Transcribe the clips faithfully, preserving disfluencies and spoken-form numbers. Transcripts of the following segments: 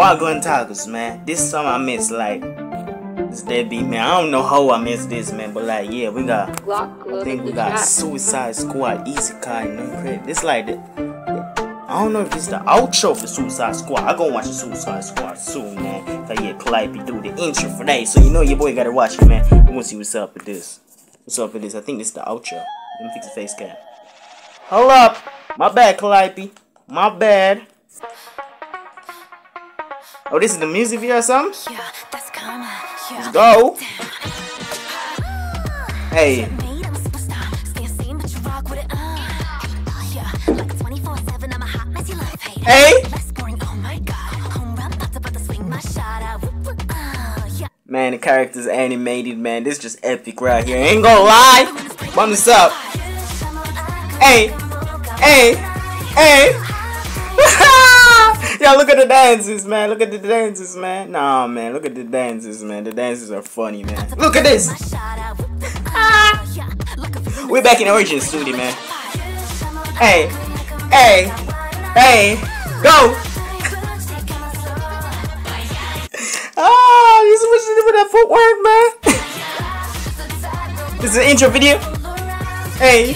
Wagwan Tacos, man. This song I miss, like, this deadbeat, man. I don't know how I missed this, man, but like, yeah, we got, I think we got Suicide Squad, Easy Kai, no credit. This like the, I don't know if this is the outro for Suicide Squad. I gonna watch the Suicide Squad soon, man. Cause yeah, Calliope do the intro for that, so you know your boy gotta watch it, man. We gonna see what's up with this. What's up with this? I think this is the outro. Let me fix the face cam. Hold up, my bad, Calliope. My bad. Oh, this is the music video or something? Yeah, that's karma. Yeah. Let's go. Hey. Hey. Man, the character's animated, man. This is just epic right here. Ain't gonna lie. Bum this up. Hey. Hey. Hey. Yo, look at the dances, man. Look at the dances, man. Nah, man. Look at the dances, man. The dances are funny, man. Look at this. Ah. We're back in the origin studio, man. Hey. Hey. Hey. Go. Oh, you see what you did with that footwork, man? This is an intro video. Hey.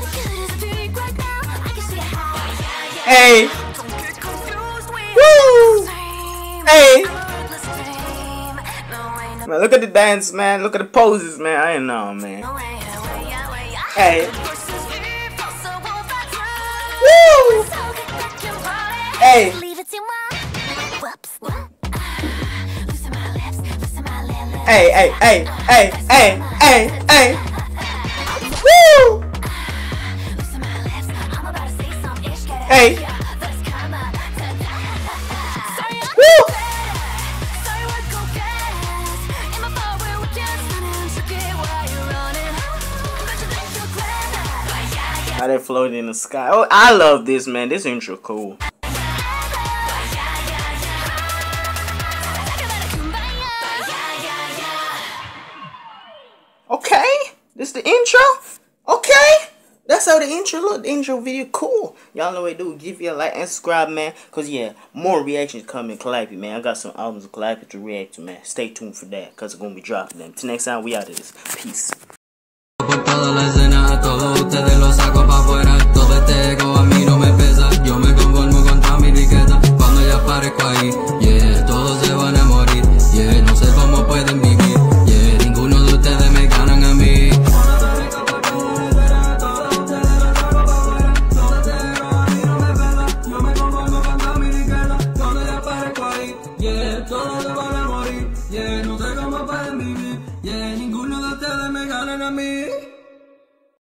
Hey. Woo! Hey! Man, look at the dance, man. Look at the poses, man. I ain't know, man. Hey! Woo! Hey! Hey, hey, hey, hey, hey, hey, hey! Woo! Hey! How they floating in the sky. Oh, I love this, man. This intro cool. Okay, this the intro. Okay, that's how the intro look. The intro video cool. Y'all know what to do. Give you a like and subscribe, man. Cause yeah, more reactions coming. Calliope, man. I got some albums of Calliope to react to, man. Stay tuned for that, cause I'm gonna be dropping them. Till next time, we out of this. Peace. Por toda la escena, a todos ustedes los saco pa' afuera. Todo este ego a mí no me pesa. Yo me conformo con toda mi riqueza. Cuando ya aparezco ahí, yeah, todos se van a morir. Yeah, no sé cómo pueden vivir. Yeah, ninguno de ustedes me ganan a mí. Yo me conformo con toda mi riqueza. Cuando ya aparezco ahí, yeah, todos se van a morir. Yeah, no sé cómo pueden vivir. Yeah, ninguno de ustedes me ganan a mí.